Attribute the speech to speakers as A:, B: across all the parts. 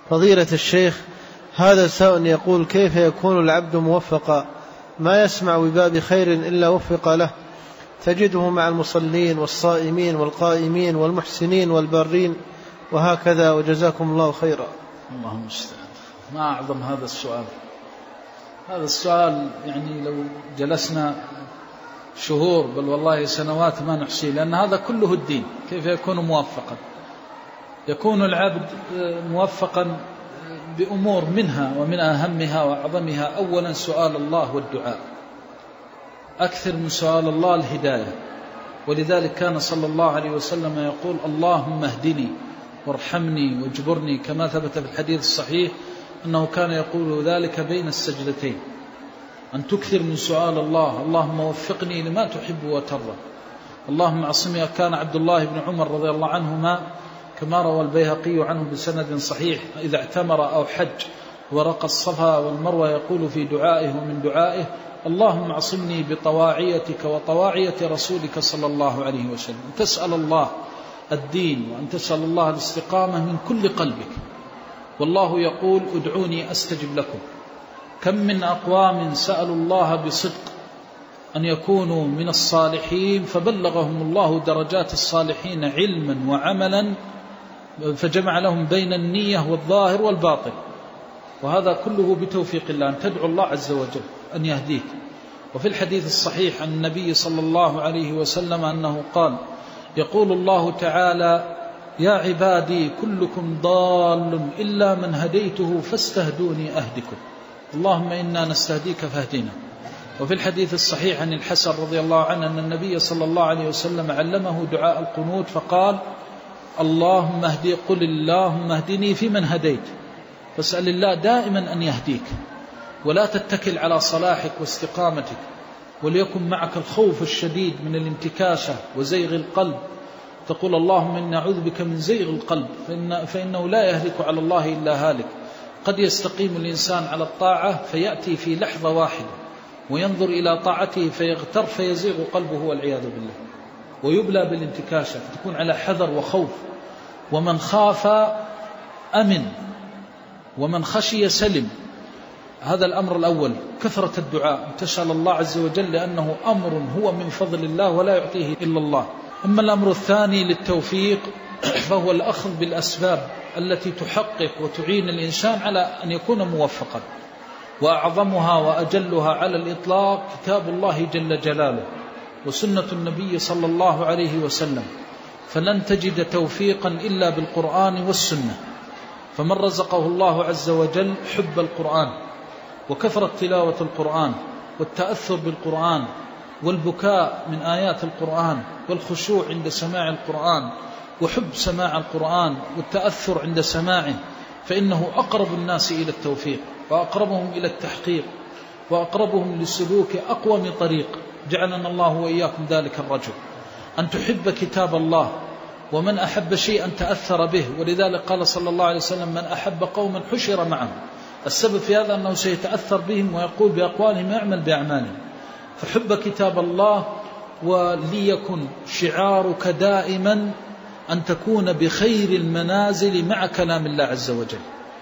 A: فضيلة الشيخ، هذا سائل يقول: كيف يكون العبد موفقا ما يسمع بباب خير إلا وفق له؟ تجده مع المصلين والصائمين والقائمين والمحسنين والبارين وهكذا، وجزاكم الله خيرا.
B: اللهم استعان. ما أعظم هذا السؤال. هذا السؤال يعني لو جلسنا شهور بل والله سنوات ما نحصي، لأن هذا كله الدين. كيف يكون موفقا؟ يكون العبد موفقا بأمور منها ومن أهمها وأعظمها أولا سؤال الله والدعاء، أكثر من سؤال الله الهداية. ولذلك كان صلى الله عليه وسلم يقول: اللهم اهدني وارحمني واجبرني، كما ثبت في الحديث الصحيح أنه كان يقول ذلك بين السجدتين. أن تكثر من سؤال الله: اللهم وفقني لما تحب وترضى، اللهم عصمني. كان عبد الله بن عمر رضي الله عنهما كما روى البيهقي عنه بسند صحيح إذا اعتمر أو حج ورقى الصفا والمروة يقول في دعائه ومن دعائه: اللهم عصمني بطواعيتك وطواعية رسولك صلى الله عليه وسلم. أن تسأل الله الدين وأن تسأل الله الاستقامة من كل قلبك. والله يقول: ادعوني أستجب لكم. كم من أقوام سألوا الله بصدق أن يكونوا من الصالحين فبلغهم الله درجات الصالحين علما وعملا، فجمع لهم بين النية والظاهر والباطن، وهذا كله بتوفيق الله. أن تدعو الله عز وجل أن يهديك. وفي الحديث الصحيح عن النبي صلى الله عليه وسلم أنه قال: يقول الله تعالى: يا عبادي كلكم ضال إلا من هديته فاستهدوني أهدكم، اللهم إنا نستهديك فاهدنا. وفي الحديث الصحيح عن الحسن رضي الله عنه أن النبي صلى الله عليه وسلم علمه دعاء القنوت فقال: اللهم اهدي، قل اللهم اهدني فيمن هديت، فاسأل الله دائما أن يهديك، ولا تتكل على صلاحك واستقامتك، وليكن معك الخوف الشديد من الانتكاسة وزيغ القلب. تقول: اللهم إنا أعوذ بك من زيغ القلب، فإنه لا يهلك على الله إلا هالك. قد يستقيم الإنسان على الطاعة فيأتي في لحظة واحدة وينظر إلى طاعته فيغتر فيزيغ قلبه والعياذ بالله، ويبلى بالانتكاسة، فتكون على حذر وخوف. ومن خاف أمن ومن خشي سلم. هذا الأمر الأول، كثرة الدعاء، تسأل الله عز وجل، لأنه أمر هو من فضل الله ولا يعطيه إلا الله. أما الأمر الثاني للتوفيق فهو الأخذ بالأسباب التي تحقق وتعين الإنسان على أن يكون موفقا، وأعظمها وأجلها على الإطلاق كتاب الله جل جلاله وسنة النبي صلى الله عليه وسلم. فلن تجد توفيقا إلا بالقرآن والسنة. فمن رزقه الله عز وجل حب القرآن وكثرة تلاوة القرآن والتأثر بالقرآن والبكاء من آيات القرآن والخشوع عند سماع القرآن وحب سماع القرآن والتأثر عند سماعه، فإنه أقرب الناس إلى التوفيق وأقربهم إلى التحقيق وأقربهم للسلوك أقوم طريق. جعلنا الله وإياكم ذلك الرجل. أن تحب كتاب الله، ومن أحب شيئا تأثر به. ولذلك قال صلى الله عليه وسلم: من أحب قوما حشر معهم. السبب في هذا أنه سيتأثر بهم ويقول بأقوالهم ويعمل بأعمالهم. فحب كتاب الله، وليكن شعارك دائما أن تكون بخير المنازل مع كلام الله عز وجل.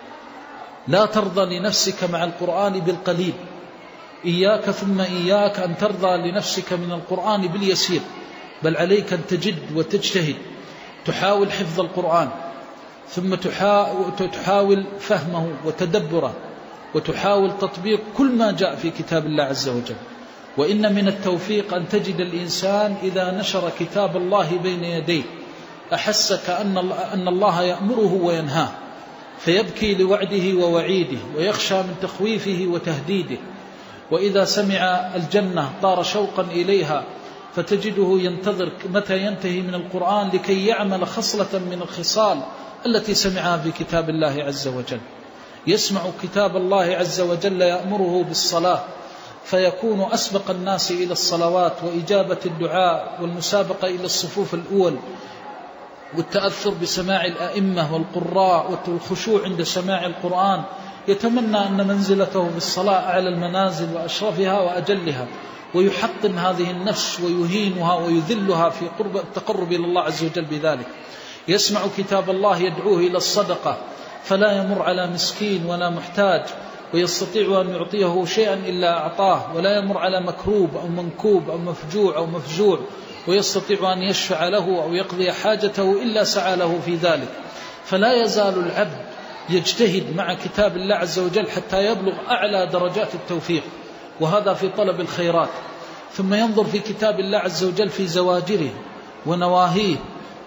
B: لا ترضى لنفسك مع القرآن بالقليل، إياك ثم إياك أن ترضى لنفسك من القرآن باليسير، بل عليك أن تجد وتجتهد، تحاول حفظ القرآن، ثم تحاول فهمه وتدبره، وتحاول تطبيق كل ما جاء في كتاب الله عز وجل. وإن من التوفيق أن تجد الإنسان إذا نشر كتاب الله بين يديه أحس كأن الله يأمره وينهاه، فيبكي لوعده ووعيده ويخشى من تخويفه وتهديده. وإذا سمع الجنة طار شوقا إليها، فتجده ينتظر متى ينتهي من القرآن لكي يعمل خصلة من الخصال التي سمعها في كتاب الله عز وجل. يسمع كتاب الله عز وجل يأمره بالصلاة، فيكون أسبق الناس إلى الصلوات وإجابة الدعاء والمسابقة إلى الصفوف الأول، والتأثر بسماع الأئمة والقراء والخشوع عند سماع القرآن. يتمنى أن منزلته بالصلاة أعلى المنازل وأشرفها وأجلها، ويحطم هذه النفس ويهينها ويذلها في قرب التقرب إلى الله عز وجل بذلك. يسمع كتاب الله يدعوه إلى الصدقة، فلا يمر على مسكين ولا محتاج ويستطيع أن يعطيه شيئا إلا أعطاه، ولا يمر على مكروب أو منكوب أو مفجوع أو مفزوع ويستطيع أن يشفع له أو يقضي حاجته إلا سعى له في ذلك. فلا يزال العبد يجتهد مع كتاب الله عز وجل حتى يبلغ أعلى درجات التوفيق، وهذا في طلب الخيرات. ثم ينظر في كتاب الله عز وجل في زواجره ونواهيه،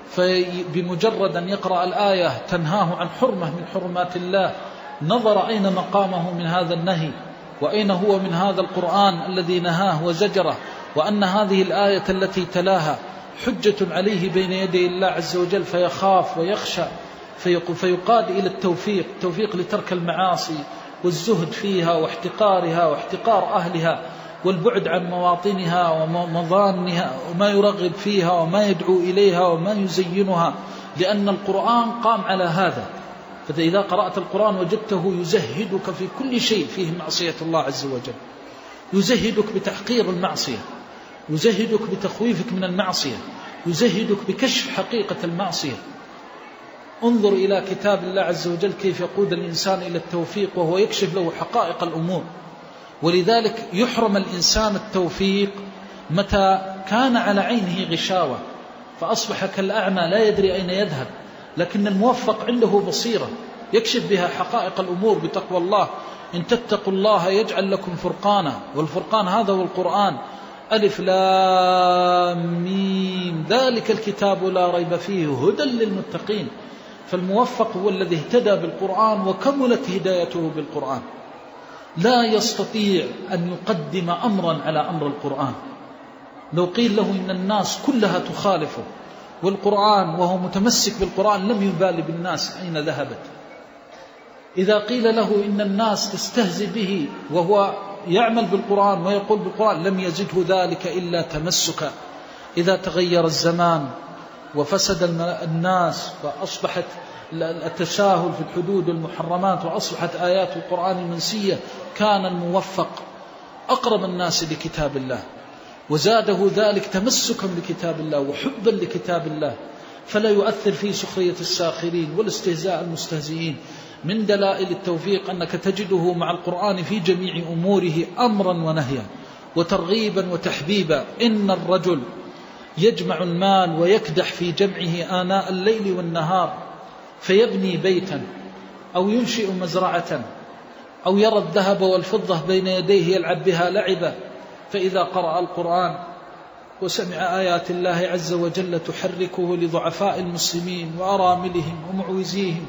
B: فبمجرد أن يقرأ الآية تنهاه عن حرمة من حرمات الله نظر أين مقامه من هذا النهي، وأين هو من هذا القرآن الذي نهاه وزجره، وأن هذه الآية التي تلاها حجة عليه بين يدي الله عز وجل، فيخاف ويخشى فيقاد إلى التوفيق لترك المعاصي والزهد فيها واحتقارها واحتقار أهلها والبعد عن مواطنها ومظانها وما يرغب فيها وما يدعو إليها وما يزينها، لأن القرآن قام على هذا. فإذا قرأت القرآن وجدته يزهدك في كل شيء فيه معصية الله عز وجل، يزهدك بتحقير المعصية، يزهدك بتخويفك من المعصية، يزهدك بكشف حقيقة المعصية. انظر إلى كتاب الله عز وجل كيف يقود الإنسان إلى التوفيق وهو يكشف له حقائق الأمور. ولذلك يحرم الإنسان التوفيق متى كان على عينه غشاوة فأصبح كالأعمى لا يدري أين يذهب، لكن الموفق عنده بصيرة يكشف بها حقائق الأمور بتقوى الله. إن تتقوا الله يجعل لكم فرقانا، والفرقان هذا هو القرآن. ألف لام ميم ذلك الكتاب لا ريب فيه هدى للمتقين. فالموفق هو الذي اهتدى بالقرآن وكملت هدايته بالقرآن، لا يستطيع أن يقدم أمرا على أمر القرآن. لو قيل له إن الناس كلها تخالفه والقرآن وهو متمسك بالقرآن لم يبالي بالناس أين ذهبت. إذا قيل له إن الناس تستهزئ به وهو يعمل بالقرآن ويقول بالقرآن لم يزده ذلك إلا تمسكا. إذا تغير الزمان وفسد الناس فأصبحت التساهل في الحدود والمحرمات وأصبحت آيات القرآن منسية، كان الموفق أقرب الناس لكتاب الله وزاده ذلك تمسكا بكتاب الله وحبا لكتاب الله، فلا يؤثر في سخرية الساخرين والاستهزاء المستهزئين. من دلائل التوفيق أنك تجده مع القرآن في جميع أموره أمرا ونهيا وترغيبا وتحبيبا. إن الرجل يجمع المال ويكدح في جمعه آناء الليل والنهار فيبني بيتا أو ينشئ مزرعة أو يرى الذهب والفضة بين يديه يلعب بها لعبة، فإذا قرأ القرآن وسمع آيات الله عز وجل تحركه لضعفاء المسلمين وأراملهم ومعوزيهم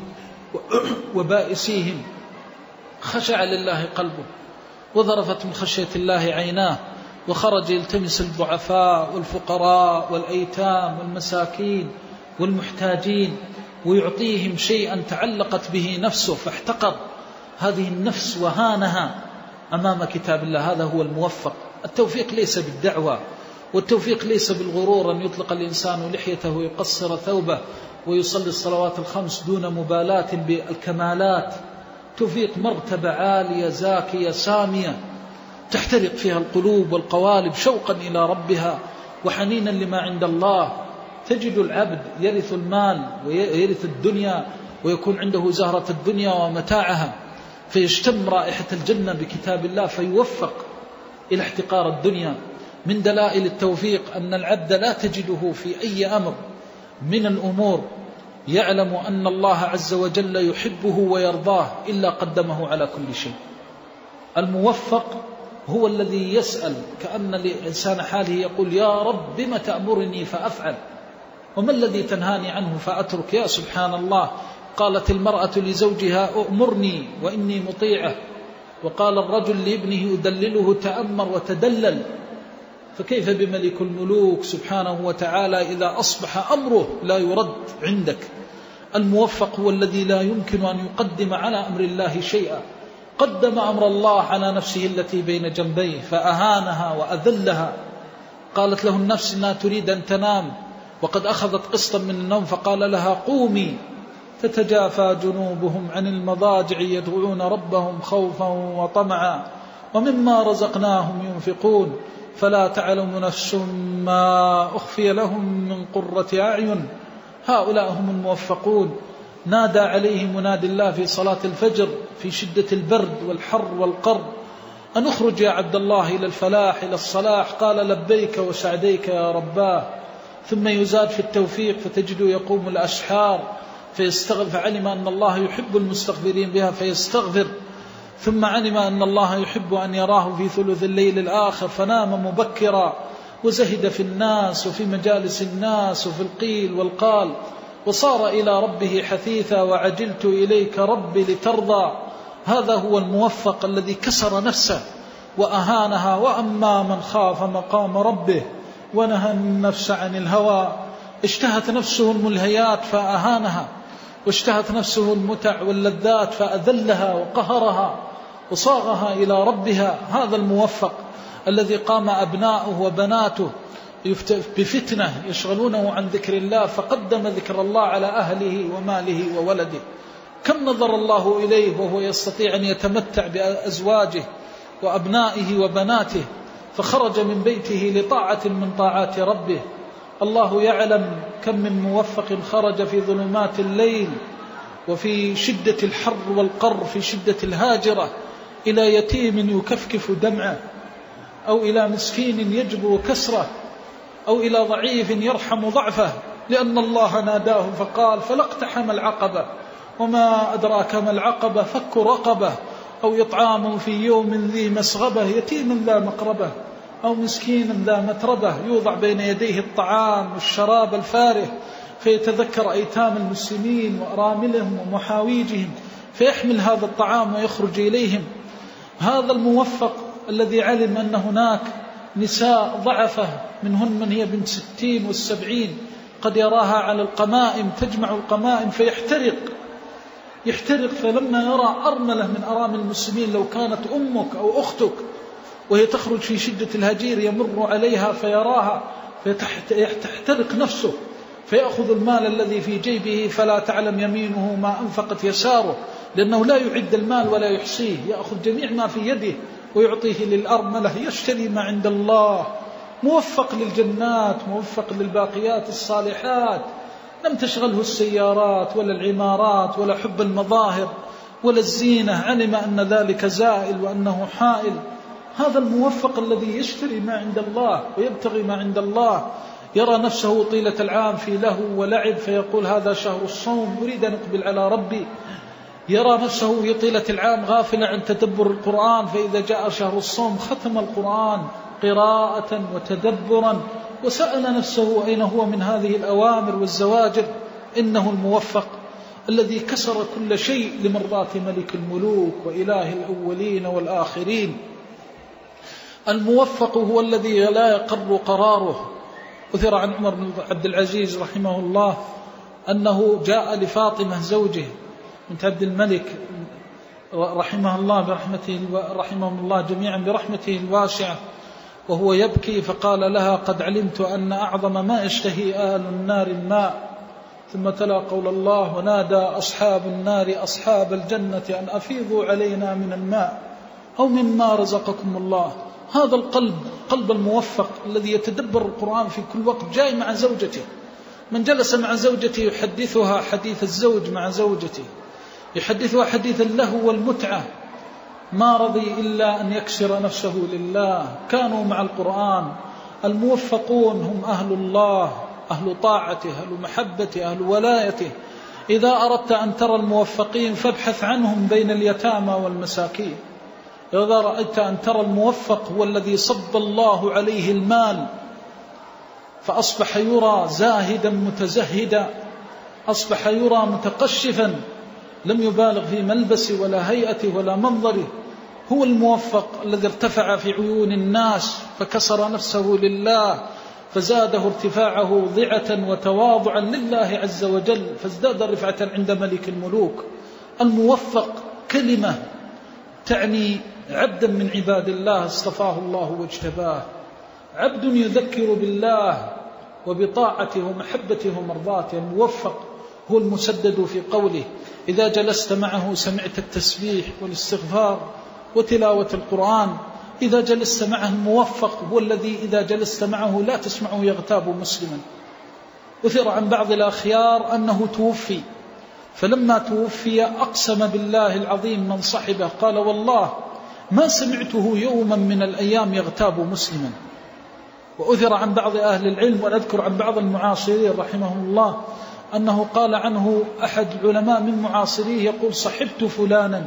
B: وبائسيهم خشع لله قلبه وذرفت من خشية الله عيناه وخرج يلتمس الضعفاء والفقراء والأيتام والمساكين والمحتاجين ويعطيهم شيئا تعلقت به نفسه فاحتقر هذه النفس وهانها أمام كتاب الله. هذا هو الموفق. التوفيق ليس بالدعوة، والتوفيق ليس بالغرور أن يطلق الإنسان لحيته ويقصر ثوبه ويصلي الصلوات الخمس دون مبالاة بالكمالات. توفيق مرتبة عالية زاكية سامية تحترق فيها القلوب والقوالب شوقا إلى ربها وحنينا لما عند الله. تجد العبد يرث المال ويرث الدنيا ويكون عنده زهرة الدنيا ومتاعها فيشتم رائحة الجنة بكتاب الله فيوفق إلى احتقار الدنيا. من دلائل التوفيق أن العبد لا تجده في أي أمر من الأمور يعلم أن الله عز وجل يحبه ويرضاه إلا قدمه على كل شيء. الموفق هو الذي يسأل كأن الإنسان حاله يقول يا رب بما تأمرني فأفعل وما الذي تنهاني عنه فأترك. يا سبحان الله، قالت المرأة لزوجها أؤمرني وإني مطيعة، وقال الرجل لابنه أدلله تأمر وتدلل. فكيف بملك الملوك سبحانه وتعالى إذا أصبح أمره لا يرد عندك. الموفق هو الذي لا يمكن أن يقدم على أمر الله شيئا، قدم أمر الله على نفسه التي بين جنبيه فأهانها وأذلها. قالت له النفس إنها تريد أن تنام وقد أخذت قسطا من النوم فقال لها قومي، تتجافى جنوبهم عن المضاجع يدعون ربهم خوفا وطمعا ومما رزقناهم ينفقون فلا تعلم نفس ما أخفي لهم من قرة أعين. هؤلاء هم الموفقون نادى عليه منادي الله في صلاة الفجر في شدة البرد والحر والقر أن اخرج يا عبد الله إلى الفلاح إلى الصلاح، قال لبيك وسعديك يا رباه. ثم يزاد في التوفيق فتجده يقوم الأسحار فيستغفر، فعلم أن الله يحب المستغفرين بها فيستغفر، ثم علم أن الله يحب أن يراه في ثلث الليل الآخر فنام مبكرا وزهد في الناس وفي مجالس الناس وفي القيل والقال، وصار إلى ربه حثيثا وعجلت إليك ربي لترضى. هذا هو الموفق الذي كسر نفسه وأهانها. وأما من خاف مقام ربه ونهى النفس عن الهوى، اشتهت نفسه الملهيات فأهانها، واشتهت نفسه المتع واللذات فأذلها وقهرها وصاغها إلى ربها. هذا الموفق الذي قام أبناؤه وبناته بفتنة يشغلونه عن ذكر الله فقدم ذكر الله على أهله وماله وولده. كم نظر الله إليه وهو يستطيع أن يتمتع بأزواجه وأبنائه وبناته، فخرج من بيته لطاعة من طاعات ربه. الله يعلم كم من موفق خرج في ظلمات الليل وفي شدة الحر والقر في شدة الهاجرة إلى يتيم يكفكف دمعه، أو إلى مسكين يجبر كسره، أو إلى ضعيف يرحم ضعفه، لأن الله ناداه فقال فلا اقتحم العقبة وما أدراك ما العقبة فك رقبة، أو إطعام في يوم ذي مسغبة يتيم ذا مقربة، أو مسكين ذا متربة يوضع بين يديه الطعام والشراب الفارغ فيتذكر أيتام المسلمين وأراملهم ومحاويجهم فيحمل هذا الطعام ويخرج إليهم. هذا الموفق الذي علم أن هناك نساء ضعفة منهن من هي بنت 60 و70 قد يراها على القمائم تجمع القمائم يحترق، فلما يرى أرملة من أرامل المسلمين لو كانت أمك أو أختك وهي تخرج في شدة الهجير يمر عليها فيراها فتحترق نفسه، فيأخذ المال الذي في جيبه فلا تعلم يمينه ما أنفقت يساره، لأنه لا يعد المال ولا يحصيه، يأخذ جميع ما في يده ويعطيه للأرملة يشتري ما عند الله. موفق للجنات، موفق للباقيات الصالحات، لم تشغله السيارات ولا العمارات ولا حب المظاهر ولا الزينة، علم أن ذلك زائل وأنه حائل. هذا الموفق الذي يشتري ما عند الله ويبتغي ما عند الله، يرى نفسه طيلة العام في لهو ولعب فيقول هذا شهر الصوم أريد أن أقبل على ربي، يرى نفسه في طيلة العام غافلا عن تدبر القرآن، فإذا جاء شهر الصوم ختم القرآن قراءة وتدبرا وسأل نفسه أين هو من هذه الأوامر والزواجر. إنه الموفق الذي كسر كل شيء لمرضاة ملك الملوك وإله الأولين والآخرين. الموفق هو الذي لا يقر قراره. أثر عن عمر بن عبد العزيز رحمه الله أنه جاء لفاطمة زوجه بنت عبد الملك رحمه الله برحمته، رحمهم الله جميعا برحمته الواسعة، وهو يبكي فقال لها قد علمت أن أعظم ما يشتهي أهل النار الماء، ثم تلا قول الله ونادى أصحاب النار أصحاب الجنة أن أفيضوا علينا من الماء أو مما رزقكم الله. هذا القلب، قلب الموفق الذي يتدبر القرآن في كل وقت، جاي مع زوجته، من جلس مع زوجته يحدثها حديث الزوج مع زوجته، يحدثها حديث اللهو والمتعة، ما رضي إلا أن يكسر نفسه لله. كانوا مع القرآن. الموفقون هم أهل الله، أهل طاعته، أهل محبته، أهل ولايته. إذا أردت أن ترى الموفقين فابحث عنهم بين اليتامى والمساكين. إذا رأيت أن ترى الموفق هو الذي صب الله عليه المال فأصبح يرى زاهدا متزهدا، أصبح يرى متقشفا، لم يبالغ في ملبسه ولا هيئته ولا منظره. هو الموفق الذي ارتفع في عيون الناس فكسر نفسه لله فزاده ارتفاعه ضعة وتواضعا لله عز وجل، فازداد رفعة عند ملك الملوك. الموفق كلمة تعني عبدا من عباد الله اصطفاه الله واجتباه، عبد يذكر بالله وبطاعته ومحبته ومرضاته. الموفق هو المسدد في قوله، إذا جلست معه سمعت التسبيح والاستغفار وتلاوة القرآن. إذا جلست معه الموفق هو الذي إذا جلست معه لا تسمعه يغتاب مسلما. أثر عن بعض الأخيار أنه توفي فلما توفي أقسم بالله العظيم من صحبه، قال والله ما سمعته يوما من الأيام يغتاب مسلما. وأثر عن بعض أهل العلم، ونذكر عن بعض المعاصرين رحمهم الله أنه قال عنه أحد العلماء من معاصريه يقول صحبت فلانا،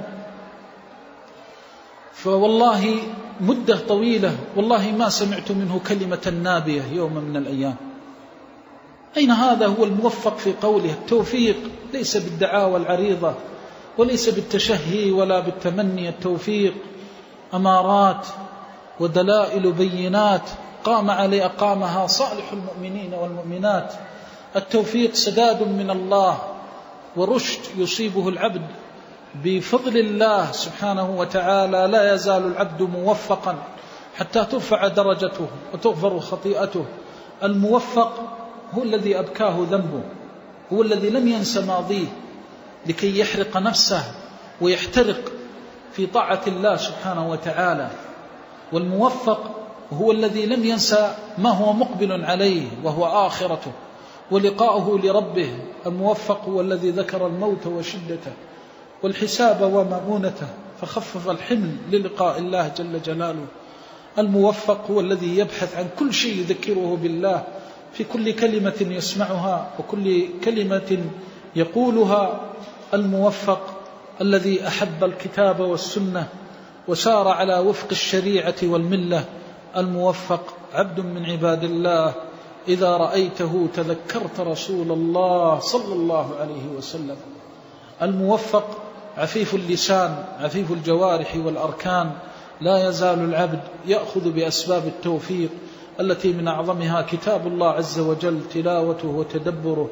B: فوالله مدة طويلة والله ما سمعت منه كلمة نابية يوم من الأيام. أين هذا هو الموفق في قوله؟ التوفيق ليس بالدعاوى العريضة وليس بالتشهي ولا بالتمني، التوفيق أمارات ودلائل بينات أقامها صالح المؤمنين والمؤمنات. التوفيق سداد من الله ورشد يصيبه العبد بفضل الله سبحانه وتعالى. لا يزال العبد موفقا حتى ترفع درجته وتغفر خطيئته. الموفق هو الذي أبكاه ذنبه، هو الذي لم ينس ماضيه لكي يحرق نفسه ويحترق في طاعة الله سبحانه وتعالى. والموفق هو الذي لم ينسى ما هو مقبل عليه وهو آخرته ولقاؤه لربه. الموفق هو الذي ذكر الموت وشدته والحساب ومؤونته فخفف الحمل للقاء الله جل جلاله. الموفق هو الذي يبحث عن كل شيء يذكره بالله في كل كلمة يسمعها وكل كلمة يقولها. الموفق الذي أحب الكتاب والسنة وسار على وفق الشريعة والملة. الموفق عبد من عباد الله إذا رأيته تذكرت رسول الله صلى الله عليه وسلم. الموفق عفيف اللسان عفيف الجوارح والأركان. لا يزال العبد يأخذ بأسباب التوفيق التي من أعظمها كتاب الله عز وجل تلاوته وتدبره،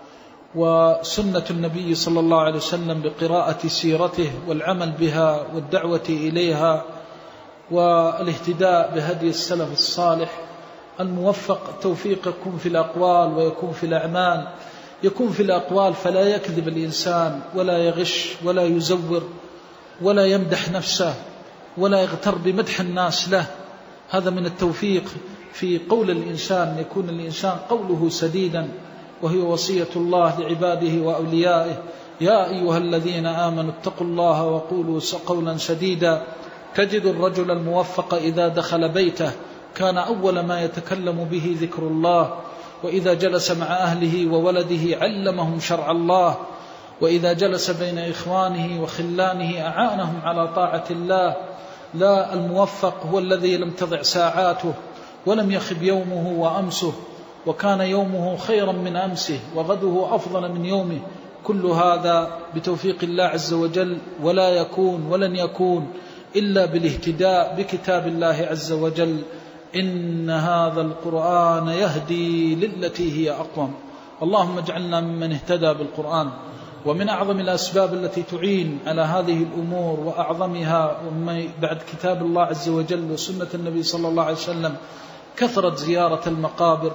B: وسنة النبي صلى الله عليه وسلم بقراءة سيرته والعمل بها والدعوة إليها والاهتداء بهدي السلف الصالح. الموفق توفيق يكون في الأقوال ويكون في الأعمال. يكون في الأقوال فلا يكذب الإنسان ولا يغش ولا يزور ولا يمدح نفسه ولا يغتر بمدح الناس له. هذا من التوفيق في قول الإنسان، يكون الإنسان قوله سديدا، وهي وصية الله لعباده وأوليائه: يا أيها الذين آمنوا اتقوا الله وقولوا قولا سديدا. تجد الرجل الموفق إذا دخل بيته كان أول ما يتكلم به ذكر الله، وإذا جلس مع أهله وولده علمهم شرع الله، وإذا جلس بين إخوانه وخلانه أعانهم على طاعة الله. لا، الموفق هو الذي لم تضع ساعاته ولم يخب يومه وأمسه، وكان يومه خيرا من أمسه وغده أفضل من يومه. كل هذا بتوفيق الله عز وجل، ولا يكون ولن يكون إلا بالاهتداء بكتاب الله عز وجل. إن هذا القرآن يهدي للتي هي أقوم. اللهم اجعلنا ممن اهتدى بالقرآن. ومن أعظم الأسباب التي تعين على هذه الأمور وأعظمها بعد كتاب الله عز وجل وسنة النبي صلى الله عليه وسلم كثرة زيارة المقابر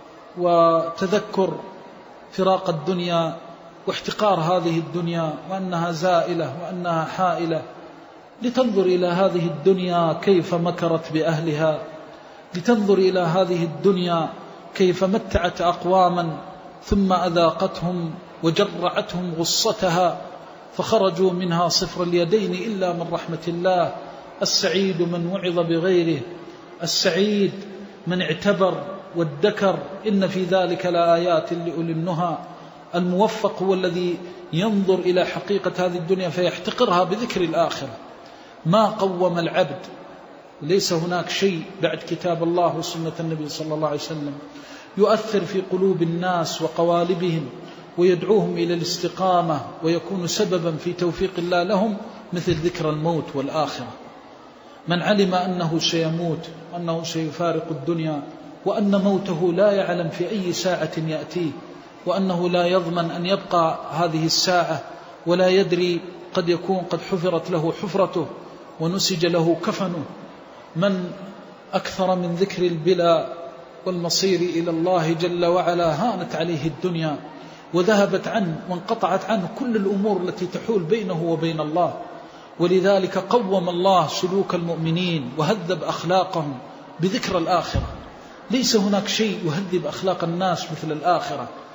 B: وتذكر فراق الدنيا واحتقار هذه الدنيا وأنها زائلة وأنها حائلة. لتنظر إلى هذه الدنيا كيف مكرت بأهلها، لتنظر إلى هذه الدنيا كيف متعت أقواما ثم أذاقتهم وجرعتهم غصتها فخرجوا منها صفر اليدين إلا من رحمة الله. السعيد من وعظ بغيره، السعيد من اعتبر وادكر، إن في ذلك لآيات لأولي النهى. الموفق هو الذي ينظر إلى حقيقة هذه الدنيا فيحتقرها بذكر الآخرة. ما قوم العبد، ليس هناك شيء بعد كتاب الله وسنة النبي صلى الله عليه وسلم يؤثر في قلوب الناس وقوالبهم ويدعوهم إلى الاستقامة ويكون سببا في توفيق الله لهم مثل ذكر الموت والآخرة. من علم أنه سيموت وأنه سيفارق الدنيا وأن موته لا يعلم في أي ساعة يأتيه، وأنه لا يضمن أن يبقى هذه الساعة، ولا يدري قد يكون قد حفرت له حفرته ونسج له كفنه. من أكثر من ذكر البلاء والمصير إلى الله جل وعلا هانت عليه الدنيا وذهبت عنه وانقطعت عنه كل الأمور التي تحول بينه وبين الله. ولذلك قوم الله سلوك المؤمنين وهذب أخلاقهم بذكر الآخرة. ليس هناك شيء يهذب أخلاق الناس مثل الآخرة.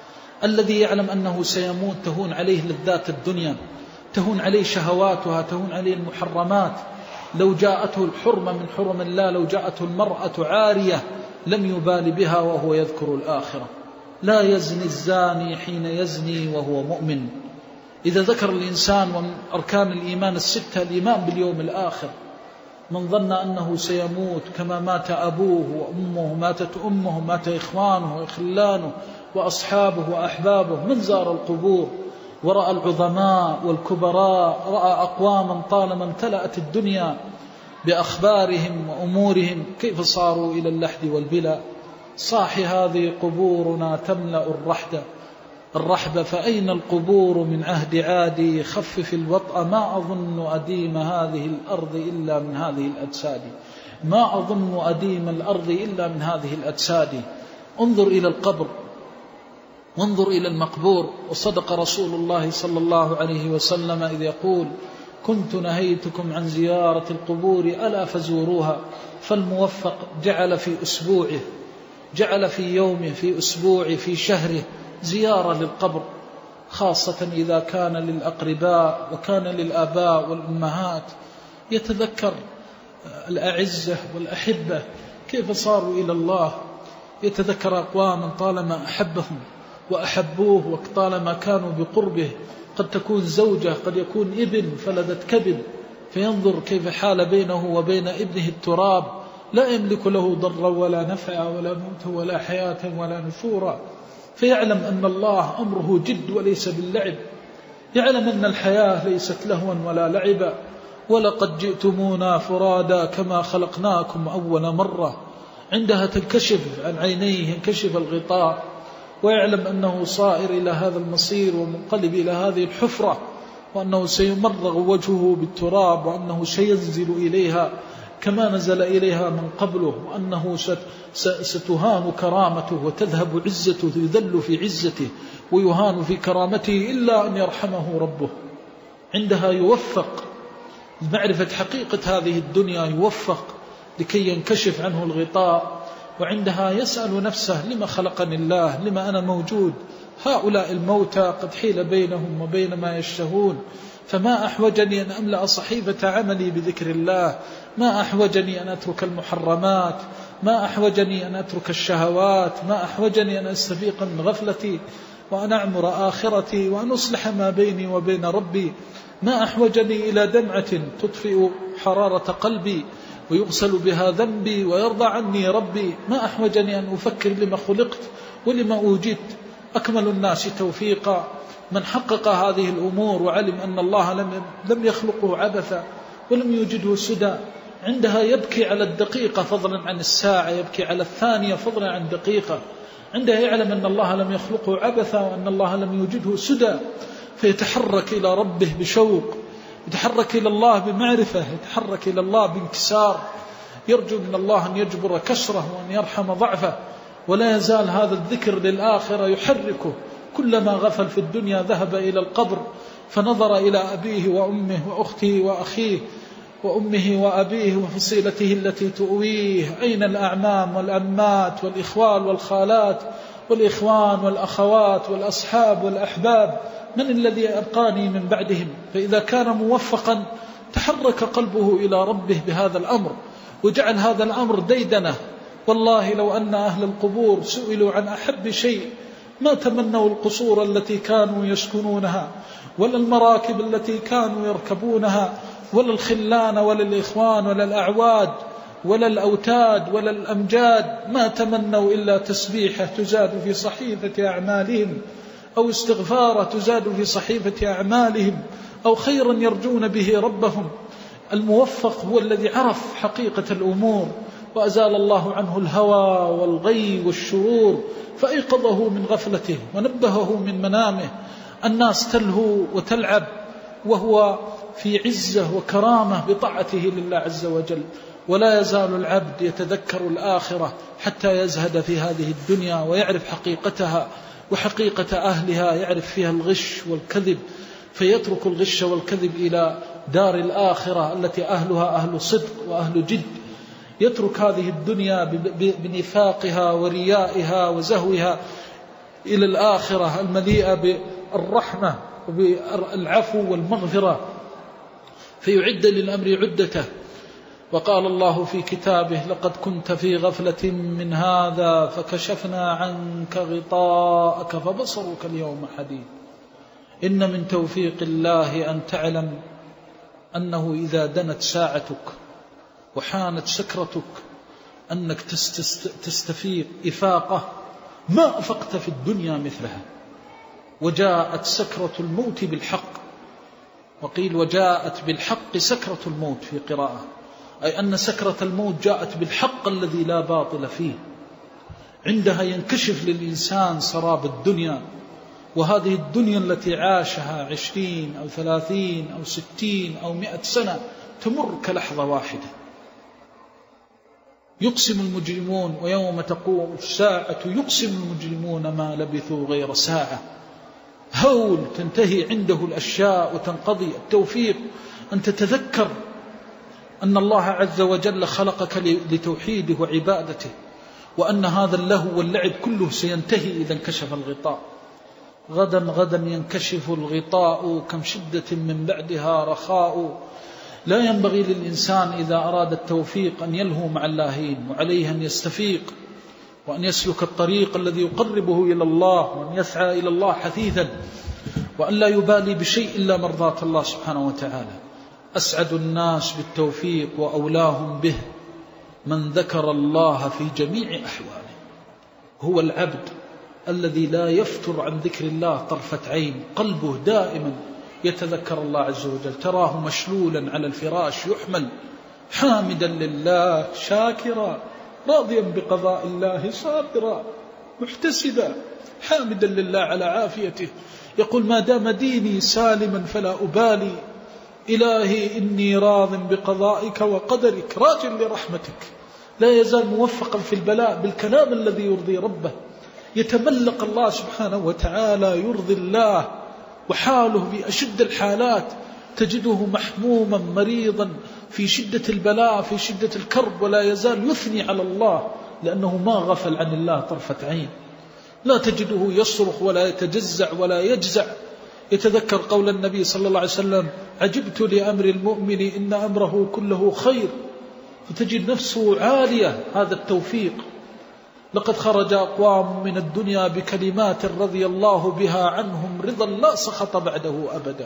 B: الذي يعلم أنه سيموت تهون عليه لذات الدنيا، تهون عليه شهواتها، تهون عليه المحرمات. لو جاءته الحرمة من حرم الله، لو جاءته المرأة عارية لم يبال بها وهو يذكر الآخرة. لا يزني الزاني حين يزني وهو مؤمن. إذا ذكر الإنسان ومن أركان الإيمان الستة الإيمان باليوم الآخر، من ظن أنه سيموت كما مات أبوه وأمه، ماتت أمه، مات إخوانه وإخلانه وأصحابه وأحبابه، من زار القبور ورأى العظماء والكبراء، رأى أقواما طالما امتلأت الدنيا بأخبارهم وأمورهم، كيف صاروا إلى اللحد والبلا. صاح هذه قبورنا تملأ الرحب، فأين القبور من عهد عادي، خفف الوطأ ما أظن أديم هذه الأرض إلا من هذه الأجساد، ما أظن أديم الأرض إلا من هذه الأجساد. انظر إلى القبر وانظر إلى المقبور. وصدق رسول الله صلى الله عليه وسلم إذ يقول: كنت نهيتكم عن زيارة القبور ألا فزوروها. فالموفق جعل في أسبوعه، جعل في يومه، في أسبوعه، في شهره زيارة للقبر، خاصة إذا كان للأقرباء وكان للآباء والأمهات. يتذكر الأعزة والأحبة كيف صاروا إلى الله، يتذكر أقواما طالما أحبهم وأحبوه وطالما كانوا بقربه. قد تكون زوجة، قد يكون ابن فلدت كبد، فينظر كيف حال بينه وبين ابنه التراب، لا يملك له ضرا ولا نفعا ولا موتا ولا حياة ولا نشورا. فيعلم أن الله أمره جد وليس باللعب، يعلم أن الحياة ليست لهوا ولا لعبا. ولقد جئتمونا فرادا كما خلقناكم أول مرة. عندها تنكشف عن عينيه، ينكشف الغطاء، ويعلم أنه صائر إلى هذا المصير ومنقلب إلى هذه الحفرة، وأنه سيمرغ وجهه بالتراب، وأنه سينزل إليها كما نزل إليها من قبله، وأنه ستهان كرامته وتذهب عزته، يذل في عزته ويهان في كرامته إلا أن يرحمه ربه. عندها يوفق لمعرفة حقيقة هذه الدنيا، يوفق لكي ينكشف عنه الغطاء. وعندها يسأل نفسه: لما خلقني الله؟ لما أنا موجود؟ هؤلاء الموتى قد حيل بينهم وبين ما يشتهون، فما أحوجني أن أملأ صحيفة عملي بذكر الله، ما أحوجني أن أترك المحرمات، ما أحوجني أن أترك الشهوات، ما أحوجني أن أستفيق من غفلتي وأن أعمر آخرتي وأن أصلح ما بيني وبين ربي، ما أحوجني إلى دمعة تطفئ حرارة قلبي ويغسل بها ذنبي ويرضى عني ربي، ما أحوجني أن أفكر لما خلقت ولما أوجدت. أكمل الناس توفيقا من حقق هذه الأمور وعلم أن الله لم يخلقه عبثا ولم يوجده سدى. عندها يبكي على الدقيقة فضلا عن الساعة، يبكي على الثانية فضلا عن دقيقة. عندها يعلم أن الله لم يخلقه عبثا وأن الله لم يوجده سدى، فيتحرك إلى ربه بشوق، يتحرك إلى الله بمعرفة، يتحرك إلى الله بانكسار، يرجو من الله أن يجبر كسره وأن يرحم ضعفه. ولا يزال هذا الذكر للآخرة يحركه. كلما غفل في الدنيا ذهب إلى القبر فنظر إلى أبيه وأمه وأخته وأخيه وأمه وأبيه وفصيلته التي تؤويه، أين الأعمام والأمات والإخوال والخالات والإخوان والأخوات والأصحاب والأحباب، من الذي أبقاني من بعدهم؟ فإذا كان موفقا تحرك قلبه إلى ربه بهذا الأمر، وجعل هذا الأمر ديدنه. والله لو أن أهل القبور سئلوا عن أحب شيء ما تمنوا القصور التي كانوا يسكنونها، ولا المراكب التي كانوا يركبونها، ولا الخلان ولا الإخوان ولا الأعواد ولا الأوتاد ولا الأمجاد، ما تمنوا إلا تسبيحة تزاد في صحيفة أعمالهم، أو استغفار تزاد في صحيفة أعمالهم، أو خيرا يرجون به ربهم. الموفق هو الذي عرف حقيقة الأمور وأزال الله عنه الهوى والغي والشرور، فأيقظه من غفلته ونبهه من منامه. الناس تلهو وتلعب وهو في عزة وكرامة بطاعته لله عز وجل. ولا يزال العبد يتذكر الآخرة حتى يزهد في هذه الدنيا ويعرف حقيقتها وحقيقة أهلها، يعرف فيها الغش والكذب، فيترك الغش والكذب إلى دار الآخرة التي أهلها أهل صدق وأهل جد. يترك هذه الدنيا بنفاقها وريائها وزهوها، إلى الآخرة المليئة بالرحمة وبالعفو والمغفرة، فيعد للأمر عدته. وقال الله في كتابه: لقد كنت في غفلة من هذا فكشفنا عنك غطاءك فبصرك اليوم حديد. إن من توفيق الله أن تعلم أنه إذا دنت ساعتك وحانت سكرتك أنك تستفيق إفاقة ما أفقت في الدنيا مثلها. وجاءت سكرة الموت بالحق، وقيل وجاءت بالحق سكرة الموت في قراءة، أي أن سكرة الموت جاءت بالحق الذي لا باطل فيه. عندها ينكشف للإنسان سراب الدنيا، وهذه الدنيا التي عاشها 20 أو 30 أو 60 أو 100 سنة تمر كلحظة واحدة. يقسم المجرمون ويوم تقوم الساعة يقسم المجرمون ما لبثوا غير ساعة. هول تنتهي عنده الأشياء وتنقضي. التوفيق أن تتذكر أن الله عز وجل خلقك لتوحيده وعبادته، وأن هذا اللهو واللعب كله سينتهي إذا انكشف الغطاء. غدا ينكشف الغطاء كم شدة من بعدها رخاء. لا ينبغي للإنسان إذا أراد التوفيق أن يلهو مع اللاهين، وعليه أن يستفيق وأن يسلك الطريق الذي يقربه إلى الله، وأن يسعى إلى الله حثيثا، وأن لا يبالي بشيء إلا مرضاة الله سبحانه وتعالى. أسعد الناس بالتوفيق وأولاهم به من ذكر الله في جميع أحواله. هو العبد الذي لا يفتر عن ذكر الله طرفة عين، قلبه دائما يتذكر الله عز وجل. تراه مشلولا على الفراش يحمل حامدا لله شاكرا راضيا بقضاء الله صابرا محتسبا حامدا لله على عافيته، يقول: ما دام ديني سالما فلا أبالي، إلهي إني راض بقضائك وقدرك راج لرحمتك. لا يزال موفقا في البلاء بالكلام الذي يرضي ربه، يتملق الله سبحانه وتعالى، يرضي الله، وحاله بأشد الحالات تجده محموما مريضا في شدة البلاء في شدة الكرب، ولا يزال يثني على الله لأنه ما غفل عن الله طرفة عين. لا تجده يصرخ ولا يتجزع ولا يجزع. يتذكر قول النبي صلى الله عليه وسلم: عجبت لأمر المؤمن إن أمره كله خير، فتجد نفسه عالية. هذا التوفيق. لقد خرج أقوام من الدنيا بكلمات رضي الله بها عنهم رضا لا سخط بعده أبدا.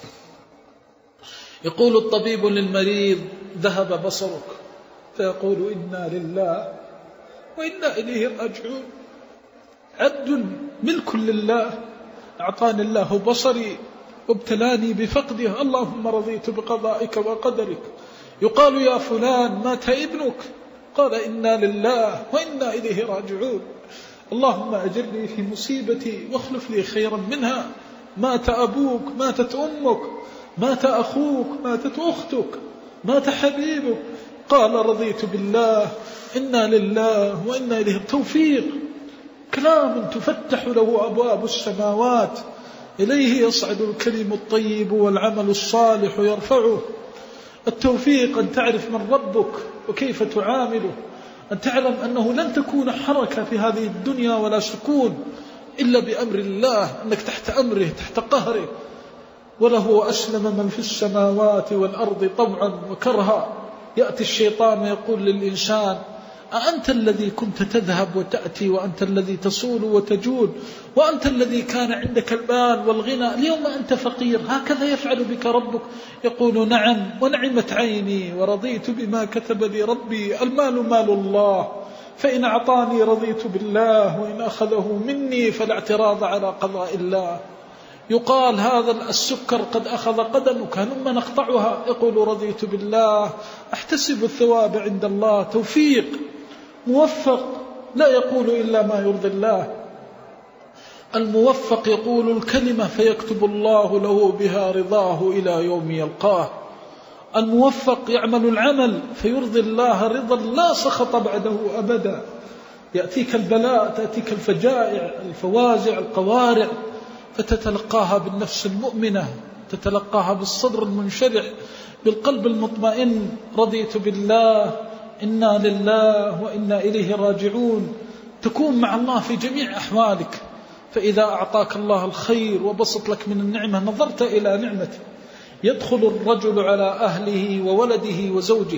B: يقول الطبيب للمريض: ذهب بصرك، فيقول: إنا لله وإنا إليه راجعون. عبد ملك لله، أعطاني الله بصري وابتلاني بفقده، اللهم رضيت بقضائك وقدرك. يقال: يا فلان مات ابنك، قال: إنا لله وإنا إليه راجعون. اللهم أجرني في مصيبتي واخلف لي خيرا منها. مات أبوك، ماتت أمك، مات أخوك، ماتت أختك، مات حبيبك، قال: رضيت بالله، إنا لله وإنا إليه. توفيق، كلام تفتح له أبواب السماوات، إليه يصعد الكلم الطيب والعمل الصالح يرفعه. التوفيق أن تعرف من ربك وكيف تعامله، أن تعلم أنه لن تكون حركة في هذه الدنيا ولا سكون إلا بأمر الله، أنك تحت أمره تحت قهره. وله أسلم من في السماوات والأرض طوعا وكرها. يأتي الشيطان ويقول للإنسان: أأنت الذي كنت تذهب وتأتي، وأنت الذي تصول وتجود، وأنت الذي كان عندك المال والغنى، اليوم أنت فقير، هكذا يفعل بك ربك؟ يقول: نعم، ونعمت عيني ورضيت بما كتب لي ربي. المال مال الله، فإن أعطاني رضيت بالله، وإن أخذه مني فلا اعتراض على قضاء الله. يقال: هذا السكر قد أخذ قدمك، هلما نقطعها. يقول: رضيت بالله، أحتسب الثواب عند الله. توفيق، موفق، لا يقول إلا ما يرضي الله. الموفق يقول الكلمة فيكتب الله له بها رضاه إلى يوم يلقاه. الموفق يعمل العمل فيرضي الله رضا لا سخط بعده أبدا. يأتيك البلاء، تأتيك الفجائع، الفوازع، القوارع، فتتلقاها بالنفس المؤمنة، تتلقاها بالصدر المنشرح، بالقلب المطمئن. رضيت بالله، إنا لله وإنا إليه راجعون. تكون مع الله في جميع أحوالك، فإذا أعطاك الله الخير وبسط لك من النعمة نظرت إلى نعمته. يدخل الرجل على أهله وولده وزوجه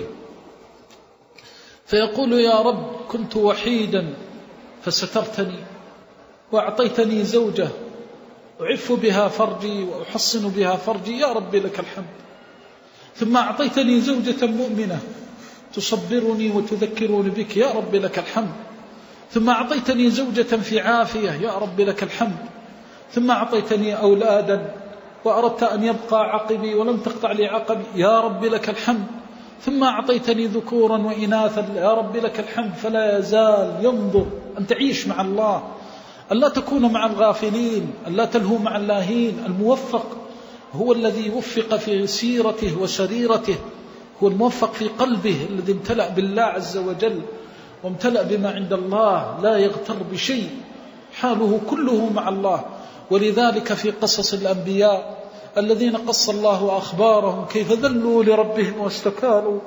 B: فيقول يا رب كنت وحيدا فسترتني وأعطيتني زوجة أعف بها فرجي وأحصن بها فرجي، يا رب لك الحمد. ثم أعطيتني زوجة مؤمنة تصبرني وتذكرني بك، يا رب لك الحمد. ثم أعطيتني زوجة في عافية، يا رب لك الحمد. ثم أعطيتني أولادا وأردت أن يبقى عقبي ولم تقطع لي عقبي، يا رب لك الحمد. ثم أعطيتني ذكورا وإناثا، يا رب لك الحمد. فلا يزال ينظر أن تعيش مع الله، أن لا تكون مع الغافلين، أن لا تلهو مع اللاهين. الموفق هو الذي وفق في سيرته وسريرته، هو الموفق في قلبه الذي امتلأ بالله عز وجل وامتلأ بما عند الله، لا يغتر بشيء، حاله كله مع الله. ولذلك في قصص الأنبياء الذين قص الله أخبارهم كيف ذلوا لربهم واستكانوا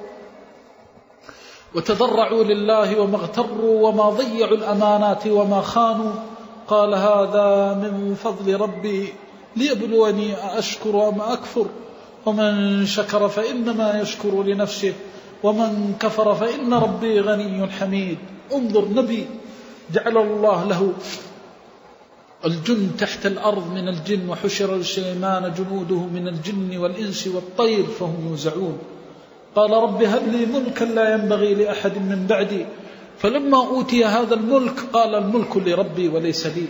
B: وتضرعوا لله وما اغتروا وما ضيعوا الأمانات وما خانوا، قال هذا من فضل ربي ليبلوني أشكر أم أكفر، ومن شكر فإنما يشكر لنفسه ومن كفر فإن ربي غني حميد. انظر نبي جعل الله له الجن تحت الأرض من الجن، وحشر لسليمان جنوده من الجن والإنس والطير فهم يوزعون. قال رب هب لي ملكا لا ينبغي لأحد من بعدي، فلما أوتي هذا الملك قال الملك لربي وليس لي،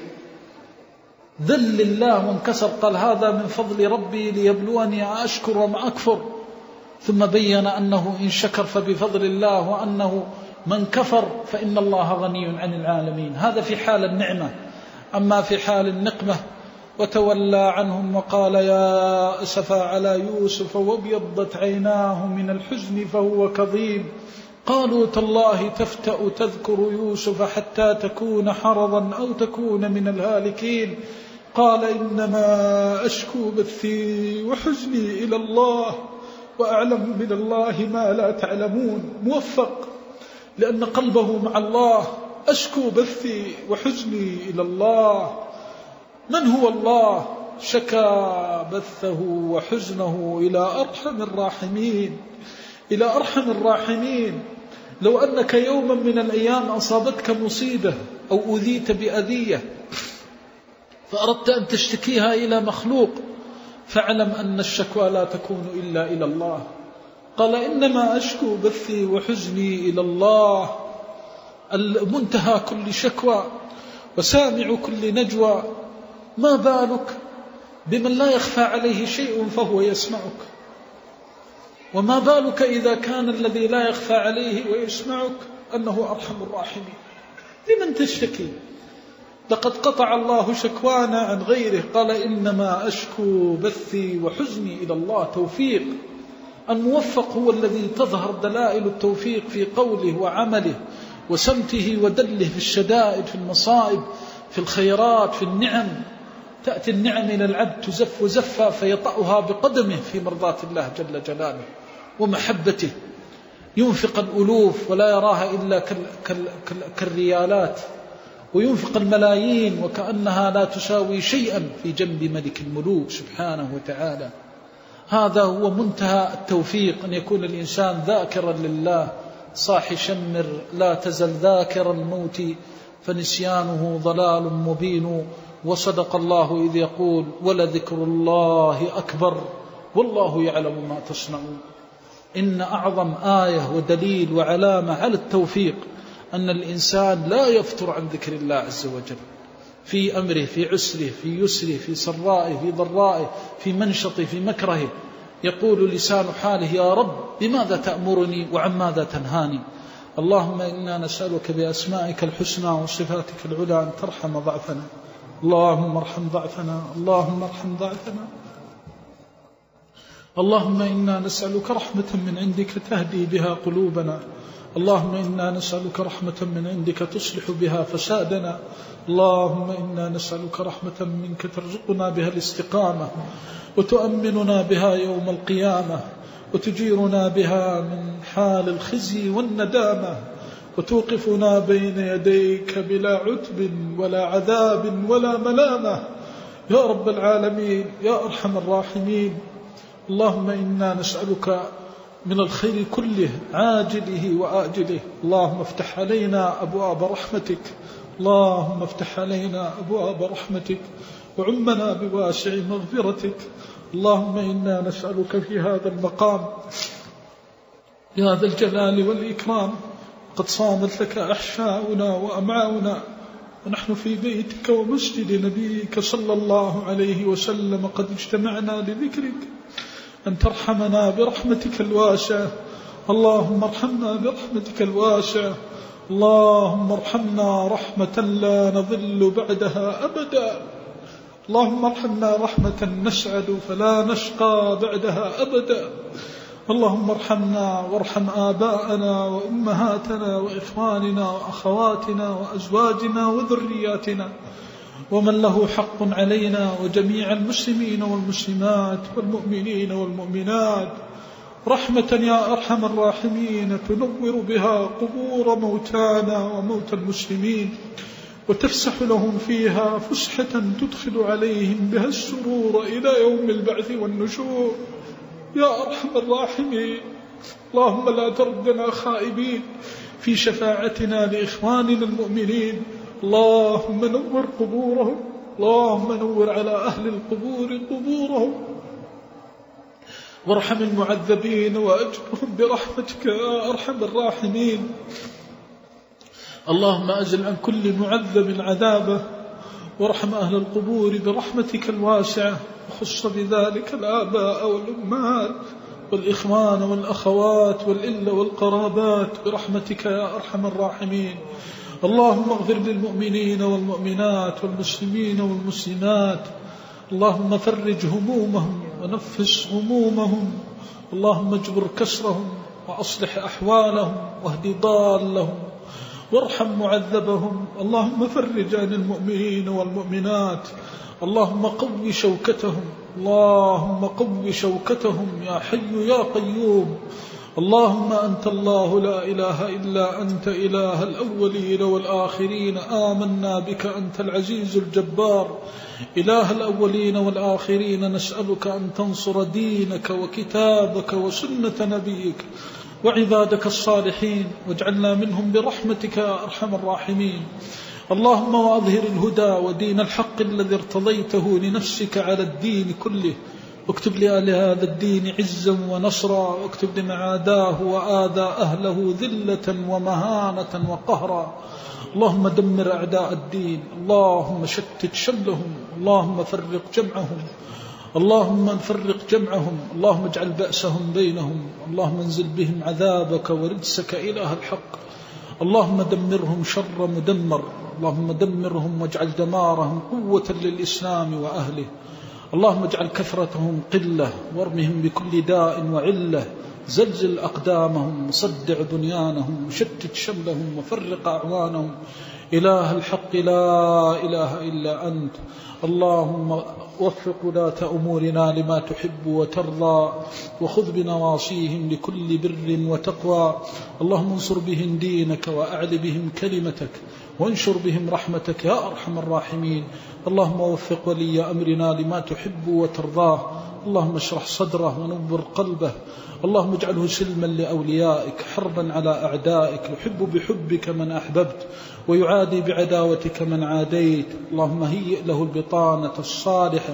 B: ذل الله وانكسر، قال هذا من فضل ربي ليبلوني أشكر وم أكفر. ثم بين أنه إن شكر فبفضل الله، وأنه من كفر فإن الله غني عن العالمين. هذا في حال النعمة. أما في حال النقمة وتولى عنهم وقال يا أسفا على يوسف وابيضت عيناه من الحزن فهو كظيم، قالوا تالله تفتأ تذكر يوسف حتى تكون حرضا أو تكون من الهالكين، قال إنما أشكو بثي وحزني إلى الله وأعلم من الله ما لا تعلمون. موفق لأن قلبه مع الله. أشكو بثي وحزني إلى الله. من هو الله؟ شكى بثه وحزنه إلى أرحم الراحمين، إلى أرحم الراحمين. لو أنك يوما من الأيام أصابتك مصيبة أو أذيت بأذية فأردت أن تشتكيها إلى مخلوق، فاعلم أن الشكوى لا تكون إلا إلى الله. قال إنما أشكو بثي وحزني إلى الله. المنتهى كل شكوى وسامع كل نجوى. ما بالك بمن لا يخفى عليه شيء فهو يسمعك؟ وما بالك إذا كان الذي لا يخفى عليه ويسمعك أنه أرحم الراحمين؟ لمن تشتكي؟ لقد قطع الله شكوانا عن غيره. قال إنما أشكو بثي وحزني إلى الله. توفيق. الموفق هو الذي تظهر دلائل التوفيق في قوله وعمله وسمته ودله، في الشدائد، في المصائب، في الخيرات، في النعم. تأتي النعم إلى العبد تزف زفا فيطأها بقدمه في مرضاة الله جل جلاله ومحبته. ينفق الألوف ولا يراها إلا كالريالات، وينفق الملايين وكأنها لا تساوي شيئا في جنب ملك الملوك سبحانه وتعالى. هذا هو منتهى التوفيق، أن يكون الإنسان ذاكرا لله. صاح شمر لا تزل ذاكر الموت فنسيانه ضلال مبين. وصدق الله إذ يقول ولذكر الله أكبر والله يعلم ما تصنعون. إن أعظم آية ودليل وعلامة على التوفيق أن الإنسان لا يفتر عن ذكر الله عز وجل في أمره، في عسره، في يسره، في سرائه، في ضرائه، في منشطه، في مكرهه. يقول لسان حاله يا رب بماذا تأمرني وعن ماذا تنهاني؟ اللهم إنا نسألك بأسمائك الحسنى وصفاتك العلى أن ترحم ضعفنا. اللهم ارحم ضعفنا، اللهم ارحم ضعفنا. اللهم إنا نسألك رحمة من عندك تهدي بها قلوبنا. اللهم إنا نسألك رحمة من عندك تصلح بها فسادنا. اللهم إنا نسألك رحمة منك ترزقنا بها الاستقامة وتؤمننا بها يوم القيامة وتجيرنا بها من حال الخزي والندامة
C: وتوقفنا بين يديك بلا عتب ولا عذاب ولا ملامة يا رب العالمين يا أرحم الراحمين. اللهم إنا نسألك من الخير كله عاجله وآجله. اللهم افتح علينا أبواب رحمتك، اللهم افتح علينا أبواب رحمتك وعمنا بواسع مغفرتك. اللهم إنا نسألك في هذا المقام يا ذا الجلال والإكرام، قد صامت لك أحشاؤنا وأمعاؤنا ونحن في بيتك ومسجد نبيك صلى الله عليه وسلم قد اجتمعنا لذكرك، أن ترحمنا برحمتك الواسعة. اللهم ارحمنا برحمتك الواسعة، اللهم ارحمنا رحمة لا نضل بعدها أبدا. اللهم ارحمنا رحمة نسعد فلا نشقى بعدها أبدا. اللهم ارحمنا وارحم آباءنا وأمهاتنا وإخواننا وأخواتنا وأزواجنا وذرياتنا ومن له حق علينا وجميع المسلمين والمسلمات والمؤمنين والمؤمنات رحمة يا أرحم الراحمين تنور بها قبور موتانا وموتى المسلمين وتفسح لهم فيها فسحة تدخل عليهم بها السرور إلى يوم البعث والنشور يا أرحم الراحمين. اللهم لا تردنا خائبين في شفاعتنا لإخواننا المؤمنين. اللهم نور قبورهم، اللهم نور على أهل القبور قبورهم وارحم المعذبين وأجرهم برحمتك يا أرحم الراحمين. اللهم أزل عن كل معذب عذابه وارحم أهل القبور برحمتك الواسعة، وخص بذلك الآباء والأمهات والإخوان والأخوات والإلة والقرابات برحمتك يا أرحم الراحمين. اللهم اغفر للمؤمنين والمؤمنات والمسلمين والمسلمات، اللهم فرج همومهم ونفس همومهم، اللهم اجبر كسرهم وأصلح أحوالهم واهد ضالهم وارحم معذبهم. اللهم فرج عن المؤمنين والمؤمنات، اللهم قو شوكتهم، اللهم قو شوكتهم يا حي يا قيوم. اللهم أنت الله لا إله إلا أنت إله الأولين والآخرين، آمنا بك أنت العزيز الجبار إله الأولين والآخرين. نسألك أن تنصر دينك وكتابك وسنة نبيك وعبادك الصالحين، واجعلنا منهم برحمتك يا أرحم الراحمين. اللهم وأظهر الهدى ودين الحق الذي ارتضيته لنفسك على الدين كله، واكتب لآل هذا الدين عزا ونصرا، واكتب لمن عاداه وآذى أهله ذلة ومهانة وقهرا. اللهم دمر أعداء الدين، اللهم شتت شملهم، اللهم فرق جمعهم، اللهم فرق جمعهم، اللهم اجعل بأسهم بينهم، اللهم انزل بهم عذابك ورجسك إله الحق. اللهم دمرهم شر مدمر، اللهم دمرهم واجعل دمارهم قوة للإسلام وأهله. اللهم اجعل كثرتهم قلة وارمهم بكل داء وعلة، زلزل أقدامهم وصدع بنيانهم وشتت شملهم وفرق أعوانهم. إله الحق لا إله إلا أنت. اللهم وفق ولاة أمورنا لما تحب وترضى، وخذ بنواصيهم لكل بر وتقوى. اللهم انصر بهم دينك وأعل بهم كلمتك وانشر بهم رحمتك يا أرحم الراحمين. اللهم وفق ولي أمرنا لما تحب وترضاه، اللهم اشرح صدره ونور قلبه، اللهم اجعله سلما لأوليائك حربا على أعدائك، يحب بحبك من أحببت ويعادي بعداوتك من عاديت. اللهم هيئ له البطانة الصالحة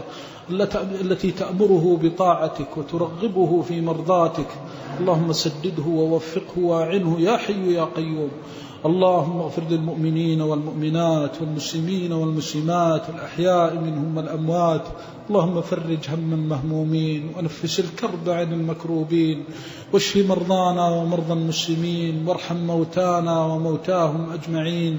C: التي تأمره بطاعتك وترغبه في مرضاتك. اللهم سدده ووفقه واعنه يا حي يا قيوم. اللهم اغفر للمؤمنين والمؤمنات والمسلمين والمسلمات الأحياء منهم والأموات. اللهم فرج هم المهمومين ونفس الكرب عن المكروبين، واشف مرضانا ومرضى المسلمين، وارحم موتانا وموتاهم أجمعين.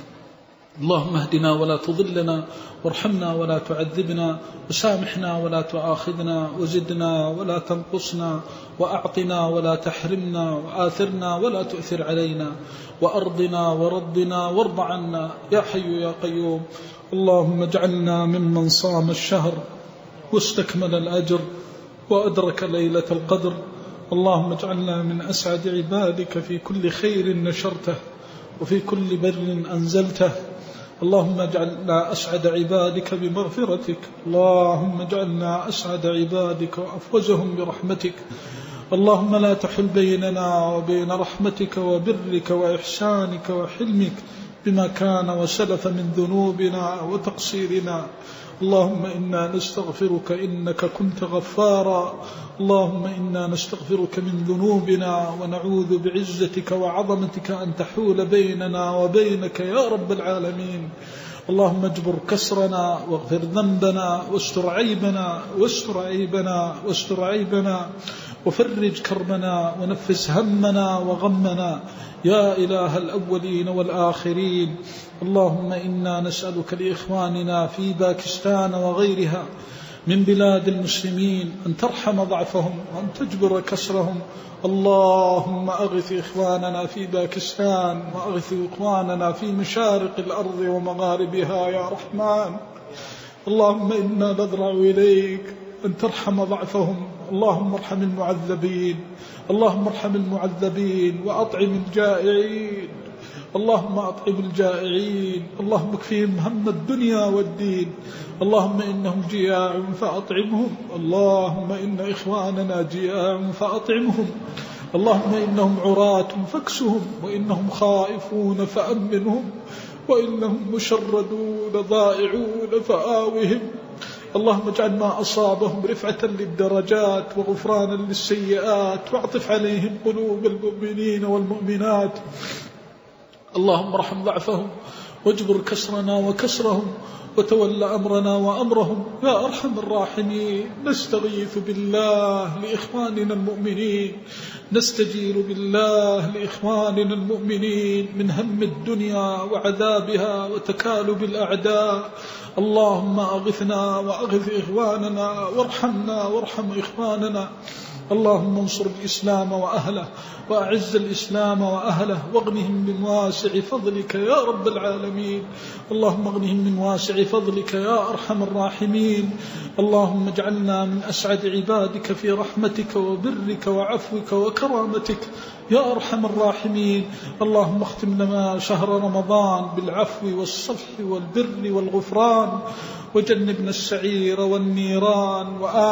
C: اللهم اهدنا ولا تضلنا، وارحمنا ولا تعذبنا، وسامحنا ولا تؤاخذنا، وزدنا ولا تنقصنا، وأعطنا ولا تحرمنا، وآثرنا ولا تؤثر علينا، وأرضنا وردنا وارض عنا يا حي يا قيوم. اللهم اجعلنا ممن صام الشهر واستكمل الأجر وأدرك ليلة القدر. اللهم اجعلنا من أسعد عبادك في كل خير نشرته، وفي كل بر أنزلته. اللهم اجعلنا أسعد عبادك بمغفرتك، اللهم اجعلنا أسعد عبادك وأفوزهم برحمتك. اللهم لا تحل بيننا وبين رحمتك وبرك وإحسانك وحلمك بما كان وسلف من ذنوبنا وتقصيرنا. اللهم إنا نستغفرك إنك كنت غفارا. اللهم إنا نستغفرك من ذنوبنا ونعوذ بعزتك وعظمتك أن تحول بيننا وبينك يا رب العالمين. اللهم اجبر كسرنا واغفر ذنبنا واستر عيبنا واستر عيبنا وفرج كربنا ونفس همنا وغمنا يا إله الأولين والآخرين. اللهم إنا نسألك لإخواننا في باكستان وغيرها من بلاد المسلمين أن ترحم ضعفهم وأن تجبر كسرهم. اللهم أغث إخواننا في باكستان وأغث إخواننا في مشارق الأرض ومغاربها يا رحمن. اللهم إنا نضرع إليك أن ترحم ضعفهم. اللهم ارحم المعذبين، اللهم ارحم المعذبين وأطعم الجائعين. اللهم أطعم الجائعين، اللهم اكفيهم هم الدنيا والدين. اللهم إنهم جياع فأطعمهم، اللهم إن إخواننا جياع فأطعمهم. اللهم إنهم عراة فاكسهم، وإنهم خائفون فأمنهم، وإنهم مشردون ضائعون فآوهم. اللهم اجعل ما أصابهم رفعة للدرجات وغفرانا للسيئات، واعطف عليهم قلوب المؤمنين والمؤمنات. اللهم ارحم ضعفهم واجبر كسرنا وكسرهم وتول أمرنا وأمرهم يا أرحم الراحمين. نستغيث بالله لإخواننا المؤمنين، نستجير بالله لإخواننا المؤمنين من هم الدنيا وعذابها وتكالب الأعداء. اللهم أغثنا وأغث إخواننا وارحمنا وارحم إخواننا. اللهم انصر الإسلام وأهله وأعز الإسلام وأهله واغنهم من واسع فضلك يا رب العالمين. اللهم اغنهم من واسع فضلك يا أرحم الراحمين. اللهم اجعلنا من أسعد عبادك في رحمتك وبرك وعفوك وكرامتك يا أرحم الراحمين. اللهم اختم لنا شهر رمضان بالعفو والصفح والبر والغفران، وجنبنا السعير والنيران،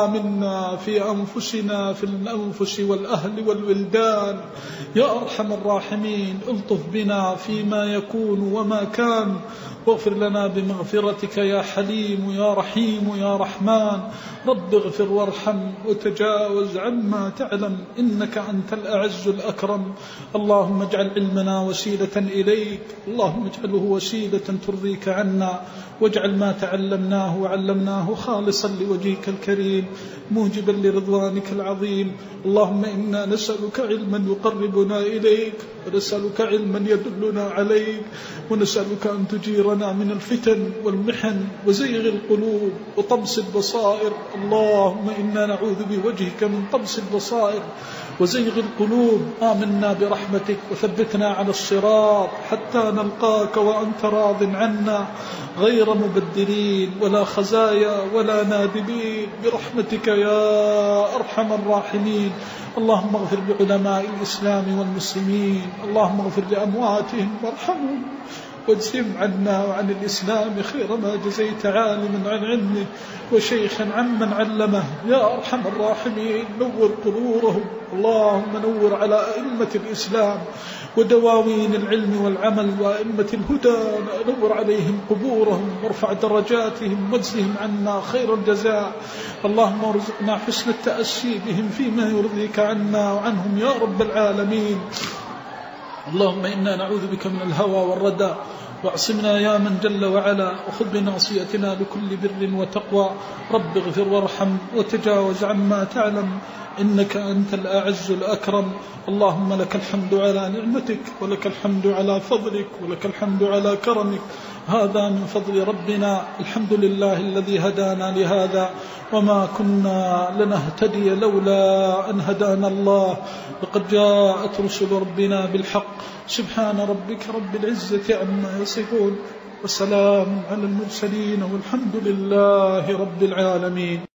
C: وآمنا في أنفسنا في الأنفس والأهل والولدان يا أرحم الراحمين. الطف بنا فيما يكون وما كان، واغفر لنا بمغفرتك يا حليم يا رحيم يا رحمن. رب اغفر وارحم وتجاوز عما تعلم، إنك أنت الأعز الأكرم. اللهم اجعل علمنا وسيلة إليك، اللهم اجعله وسيلة ترضيك عنا، واجعل ما تعلمناه وعلمناه خالصا لوجهك الكريم موجبا لرضوانك العظيم. اللهم إنا نسألك علما يقربنا إليك، ونسألك علما يدلنا عليك، ونسألك أن تجيرنا من الفتن والمحن وزيغ القلوب وطمس البصائر. اللهم إنا نعوذ بوجهك من طمس البصائر وزيغ القلوب. آمنا برحمتك وثبتنا على الصراط حتى نلقاك وأنت راض عنا غير مبدلين ولا خزايا ولا نادبين برحمتك يا أرحم الراحمين. اللهم اغفر لعلماء الإسلام والمسلمين، اللهم اغفر لأمواتهم وارحمهم، واجزم عنا وعن الإسلام خير ما جزيت عالما عن علمه وشيخا عمن علمه يا أرحم الراحمين. نور قبورهم، اللهم نور على أئمة الإسلام ودواوين العلم والعمل وأئمة الهدى، نور عليهم قبورهم وارفع درجاتهم واجزهم عنا خير الجزاء. اللهم ارزقنا حسن التأسي بهم فيما يرضيك عنا وعنهم يا رب العالمين. اللهم إنا نعوذ بك من الهوى والردى، واعصمنا يا من جل وعلا، وخذ بناصيتنا لكل بر وتقوى. رب اغفر وارحم وتجاوز عما تعلم، إنك أنت الأعز الأكرم. اللهم لك الحمد على نعمتك، ولك الحمد على فضلك، ولك الحمد على كرمك. هذا من فضل ربنا، الحمد لله الذي هدانا لهذا، وما كنا لنهتدي لولا أن هدانا الله. لقد جاءت رسل ربنا بالحق. سبحان ربك رب العزة عما يصفون، وسلام على المرسلين، والحمد لله رب العالمين.